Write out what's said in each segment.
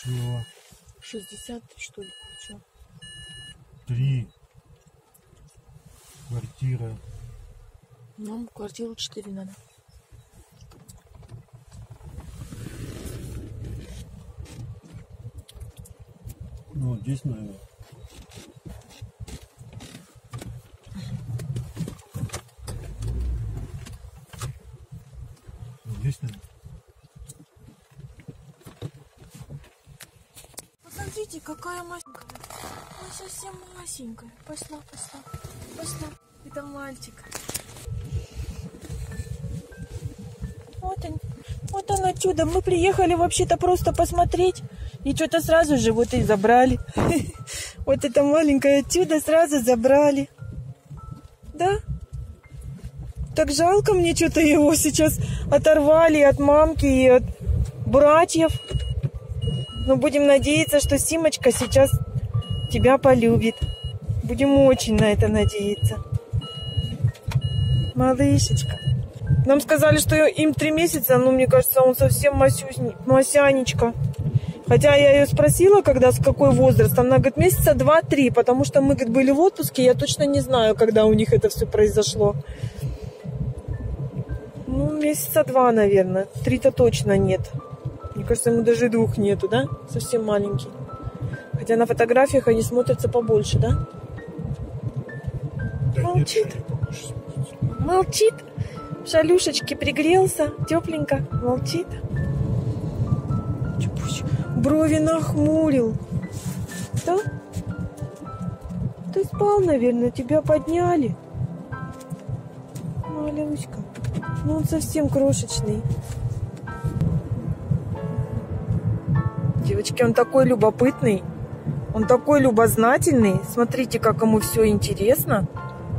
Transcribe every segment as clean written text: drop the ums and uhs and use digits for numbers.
Все. 60 что ли, получил? 3 квартира. Нам квартиру 4 надо. Ну, вот здесь, наверное. Здесь, наверное. Посмотрите, какая масенькая. Ой, совсем масенькая. Пошла. Это мальчик. Вот оно чудо. Мы приехали вообще-то просто посмотреть. И что-то сразу же вот и забрали. Вот это маленькое чудо сразу забрали. Да? Так жалко мне что-то его сейчас оторвали от мамки и от братьев. Но будем надеяться, что Симочка сейчас тебя полюбит. Будем очень на это надеяться. Малышечка. Нам сказали, что им 3 месяца, но мне кажется, он совсем масянечка. Хотя я ее спросила, когда, с какой возраст. Она говорит, месяца 2-3, потому что мы, говорит, были в отпуске. Я точно не знаю, когда у них это все произошло. Ну, месяца 2, наверное. 3-то точно нет. Мне кажется, ему даже 2 нету, да? Совсем маленький. Хотя на фотографиях они смотрятся побольше, да? Да Молчит. Нет, Молчит. В шалюшечке пригрелся. Тепленько. Молчит. Брови нахмурил. Да? Ты спал, наверное, тебя подняли. Малюська. Ну, он совсем крошечный. Девочки, он такой любопытный. Он такой любознательный. Смотрите, как ему все интересно.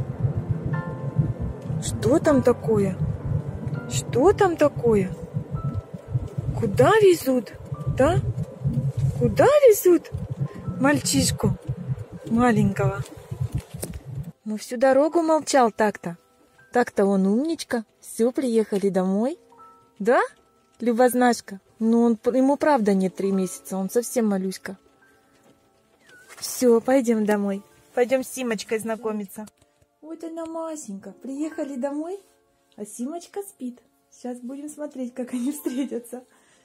Что там такое? Что там такое? Куда везут? Да? Куда везут мальчишку маленького? Ну, всю дорогу молчал так-то. Так-то он умничка. Все, приехали домой. Да, любознашка? Ну, ему правда нет 3 месяца. Он совсем малюська. Все, пойдем домой. Пойдем с Симочкой знакомиться. Вот она, Масенька. Приехали домой, а Симочка спит. Сейчас будем смотреть, как они встретятся.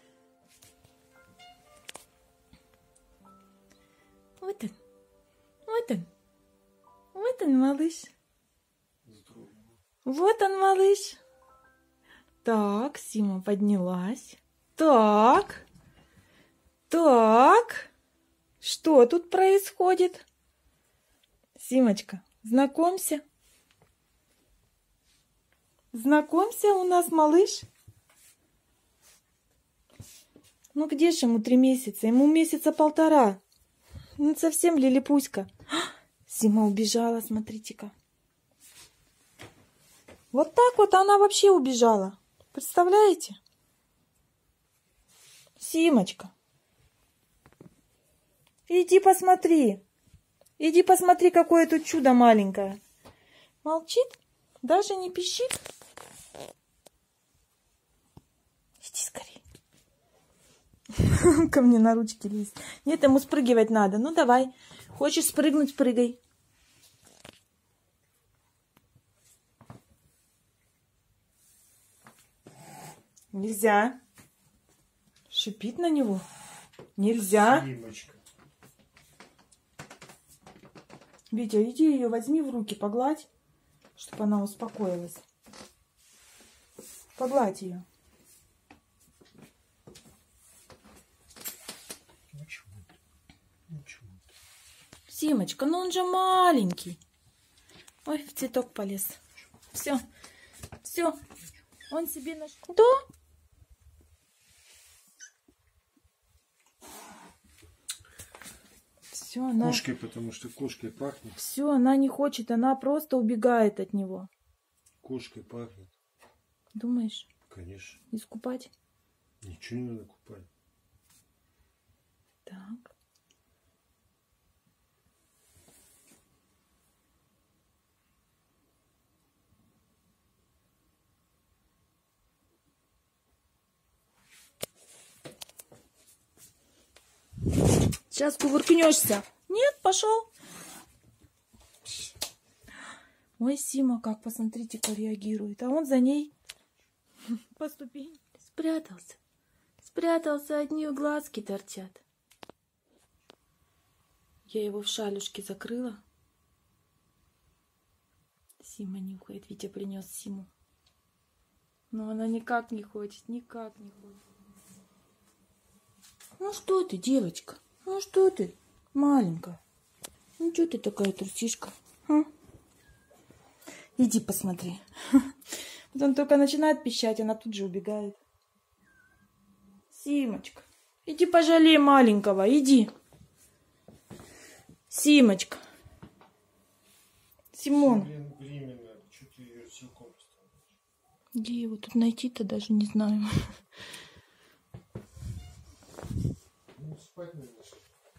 Вот он. Вот он. Вот он, малыш. Вот он, малыш. Так, Сима поднялась. Так. Так. Что тут происходит? Симочка, знакомься. Знакомься, у нас малыш. Ну где же ему 3 месяца? Ему месяца 1,5. Ну совсем лилипуська. Сима убежала, смотрите-ка. Вот так вот она вообще убежала. Представляете? Симочка. Иди посмотри. Иди посмотри, какое тут чудо маленькое. Молчит? Даже не пищит? Иди скорее. Ко мне на ручки лезть. Нет, ему спрыгивать надо. Ну давай. Хочешь спрыгнуть, прыгай. Нельзя. Шипит на него. Нельзя. Симочка. Витя, иди ее возьми в руки, погладь, чтобы она успокоилась. Погладь ее. Ничего. Симочка, ну он же маленький. Ой, в цветок полез. Все, все. Он себе нашел. Да? Все, она... Кошкой, потому что кошкой пахнет. Все, она не хочет, она просто убегает от него. Кошкой пахнет. Думаешь? Конечно. Искупать? Ничего не надо купать. Так. Сейчас кувыркнешься. Нет, пошел. Ой, Сима, как, посмотрите-ка, реагирует. А он за ней по ступени. Спрятался. Спрятался, одни глазки торчат. Я его в шалюшке закрыла. Сима нюхает. Витя принес Симу. Но она никак не хочет, никак не хочет. Ну что ты, девочка? Ну что ты, маленькая? Ну что ты такая трусишка? А? Иди посмотри. Вот он только начинает пищать, она тут же убегает. Симочка, иди пожалей маленького, иди. Симочка. Симон. Блин, беременная. Что ты ее силком оставляешь? Где его тут найти-то, даже не знаю. Ну, спать не можешь.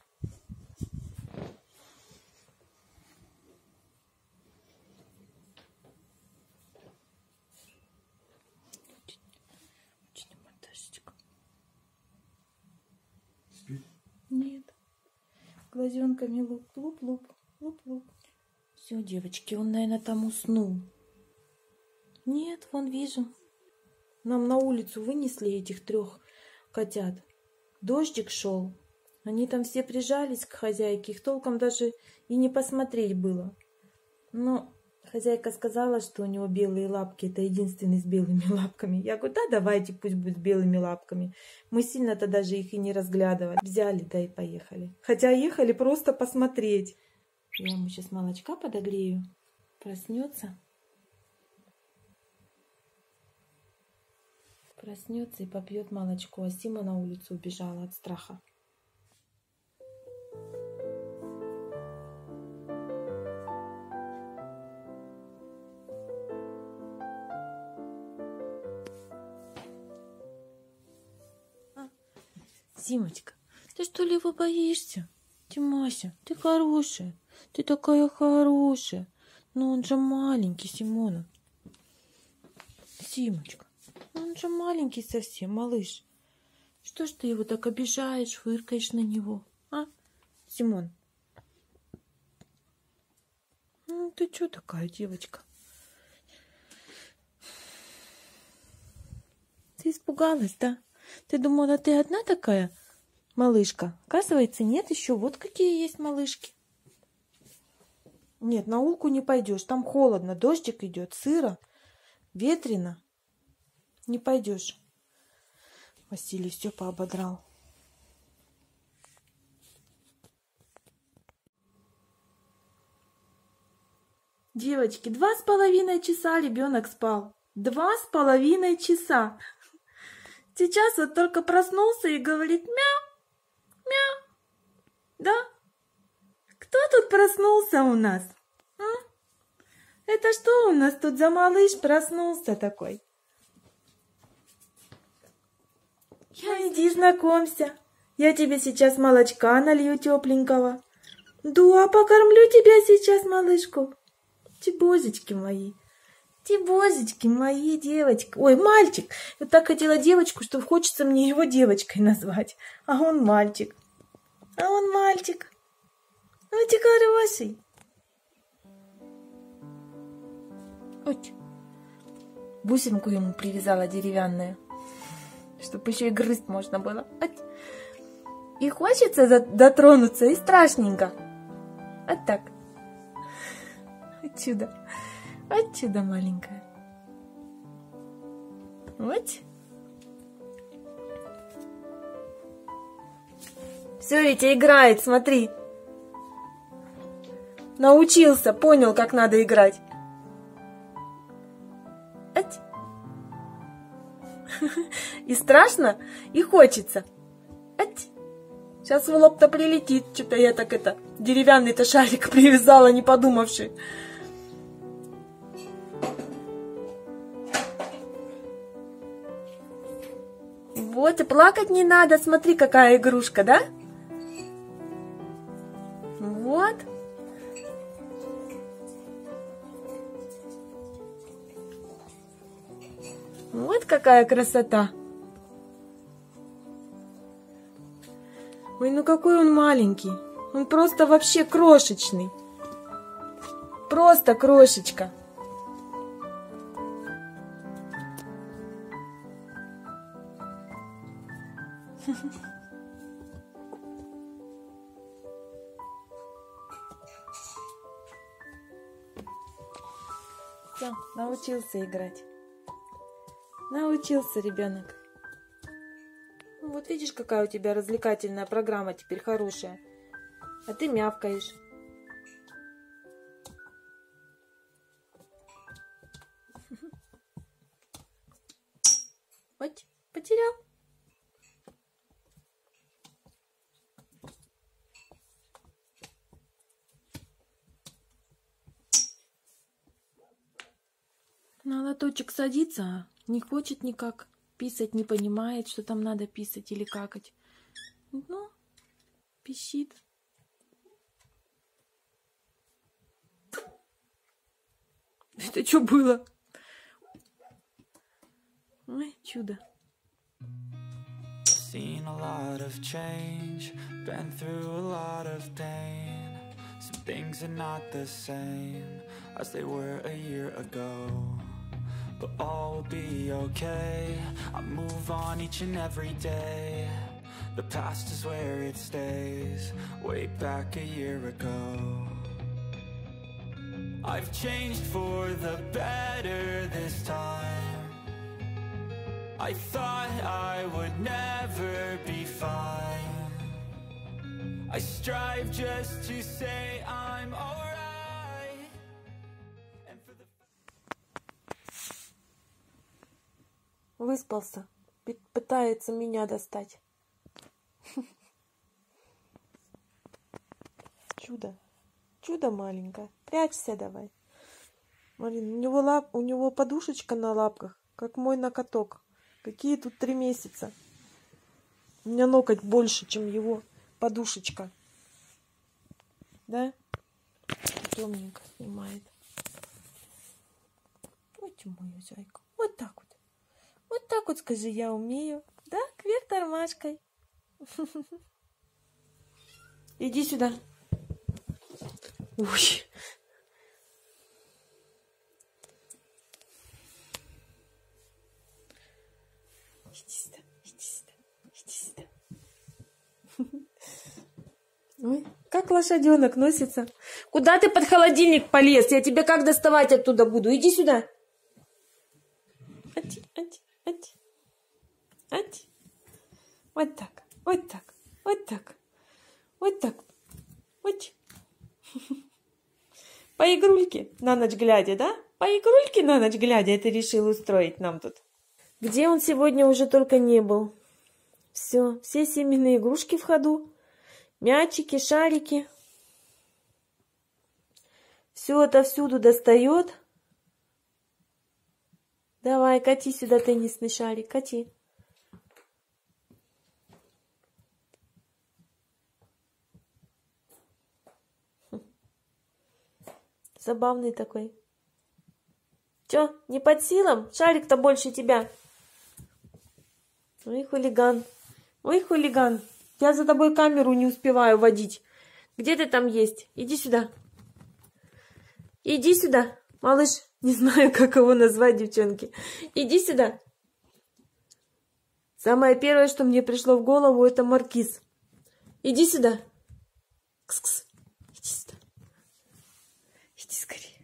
Спит? Нет. Глазенками луп-луп, луп-луп. Все, девочки, он, наверное, там уснул. Нет, вон вижу. Нам на улицу вынесли этих 3 котят. Дождик шел. Они там все прижались к хозяйке. Их толком даже и не посмотреть было. Но хозяйка сказала, что у него белые лапки. Это единственный с белыми лапками. Я говорю, да, давайте, пусть будет с белыми лапками. Мы сильно-то даже их и не разглядывали. Взяли, да и поехали. Хотя ехали просто посмотреть. Я ему сейчас молочка подогрею. Проснется. Проснется и попьет молочко. А Сима на улицу убежала от страха. Симочка, ты что ли его боишься? Тимася, ты хорошая. Ты такая хорошая. Но он же маленький, Симона. Симочка, он же маленький совсем, малыш. Что ж ты его так обижаешь, фыркаешь на него, а, Симон? Ну, ты что такая, девочка? Ты испугалась, да? Ты думала, ты одна такая малышка? Оказывается, нет, еще вот какие есть малышки. Нет, на улку не пойдешь, там холодно, дождик идет, сыро, ветрено. Не пойдешь. Василий все поободрал. Девочки, 2,5 часа ребенок спал. 2,5 часа. Сейчас вот только проснулся и говорит мяу, мяу. Да? Кто тут проснулся у нас? А? Это что у нас тут за малыш проснулся такой? Иди знакомься. Я тебе сейчас молочка налью тепленького. Да, покормлю тебя сейчас, малышку. Тибозечки мои. Тибозечки мои, девочка. Ой, мальчик. Я так хотела девочку, что хочется мне его девочкой назвать. А он мальчик. А он мальчик. Ну ты хороший. Вот. Бусинку ему привязала деревянную, чтобы еще и грызть можно было. И хочется дотронуться, и страшненько. Вот так. Отсюда. Отсюда, маленькая. Вот. Все, Витя играет, смотри. Научился, понял, как надо играть. И страшно, и хочется. Сейчас в лоб-то прилетит. Что-то я так деревянный-то шарик привязала, не подумавши. Вот, и плакать не надо. Смотри, какая игрушка, да? Вот. Вот какая красота. Ой, ну какой он маленький. Он просто вообще крошечный. Просто крошечка. Все, научился играть. Научился ребенок. Вот видишь, какая у тебя развлекательная программа теперь хорошая. А ты мявкаешь. Вот, потерял. На лоточек садится, а не хочет никак. Писать не понимает, что там надо писать или какать. Ну, пищит. Это что было? Ой, чудо. Seen a lot of change, been through a lot of pain. Some things are not the same as they were a year ago, but all will be okay. I move on each and every day. The past is where it stays, way back a year ago. I've changed for the better this time. I thought I would never be fine. I strive just to say I'm alright. And for the... Выспался. Пытается меня достать. Чудо. Чудо маленькое. Прячься давай. Марин, у него подушечка на лапках, как мой ноготок. Какие тут 3 месяца. У меня ноготь больше, чем его подушечка. Да? Темненько снимает. Вот мою зайку. Вот так вот. Вот так вот, скажи, я умею. Да, кверх тормашкой. Иди сюда. Ой. Иди сюда, иди сюда, иди сюда. Ой, как лошаденок носится. Куда ты под холодильник полез? Я тебя как доставать оттуда буду? Иди сюда. Ать, ать, ать. Ать. Вот так, вот так, вот так, вот так. Вот. По игрульке на ночь глядя, да? По игрульке на ночь глядя это решил устроить нам тут. Где он сегодня уже только не был. Все семейные игрушки в ходу. Мячики, шарики. Все отовсюду достает. Давай, кати сюда теннисный шарик, кати. Забавный такой. Чё, не под силам? Шарик-то больше тебя. Ой, хулиган. Ой, хулиган. Я за тобой камеру не успеваю водить. Где ты там есть? Иди сюда. Иди сюда. Малыш, не знаю, как его назвать, девчонки. Иди сюда. Самое первое, что мне пришло в голову, это маркиз. Иди сюда. Кс-кс. Иди сюда. Иди скорее.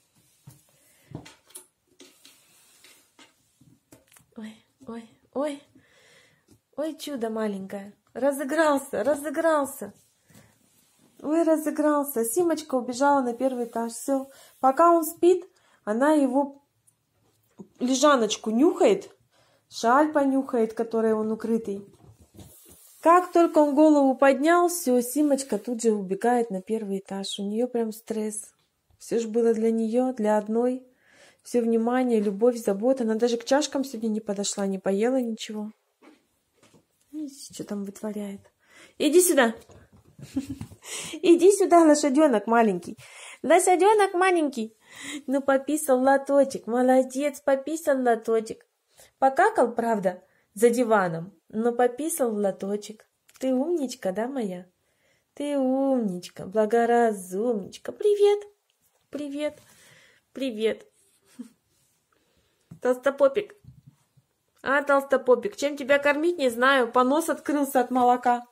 Ой, ой, ой. Ой, чудо маленькое. Разыгрался, разыгрался. Ой, разыгрался. Симочка убежала на 1-й этаж. Все. Пока он спит, она его лежаночку нюхает. Шаль понюхает, которой он укрытый. Как только он голову поднял, все, Симочка тут же убегает на 1-й этаж. У нее прям стресс. Все же было для нее, для одной. Все внимание, любовь, забота. Она даже к чашкам сегодня не подошла, не поела ничего. Видите, что там вытворяет. Иди сюда. Иди сюда, лошаденок маленький. Лошаденок маленький. Ну, пописал лоточек. Молодец, пописал лоточек. Покакал, правда, за диваном, но пописал в лоточек. Ты умничка, да, моя? Ты умничка, благоразумничка. Привет, привет, привет. Толстопопик. А, толстопопик, чем тебя кормить, не знаю. Понос открылся от молока.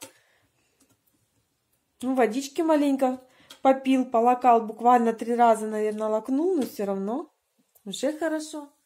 Ну, водички маленько попил, полакал. Буквально 3 раза, наверное, лакнул, но все равно уже хорошо.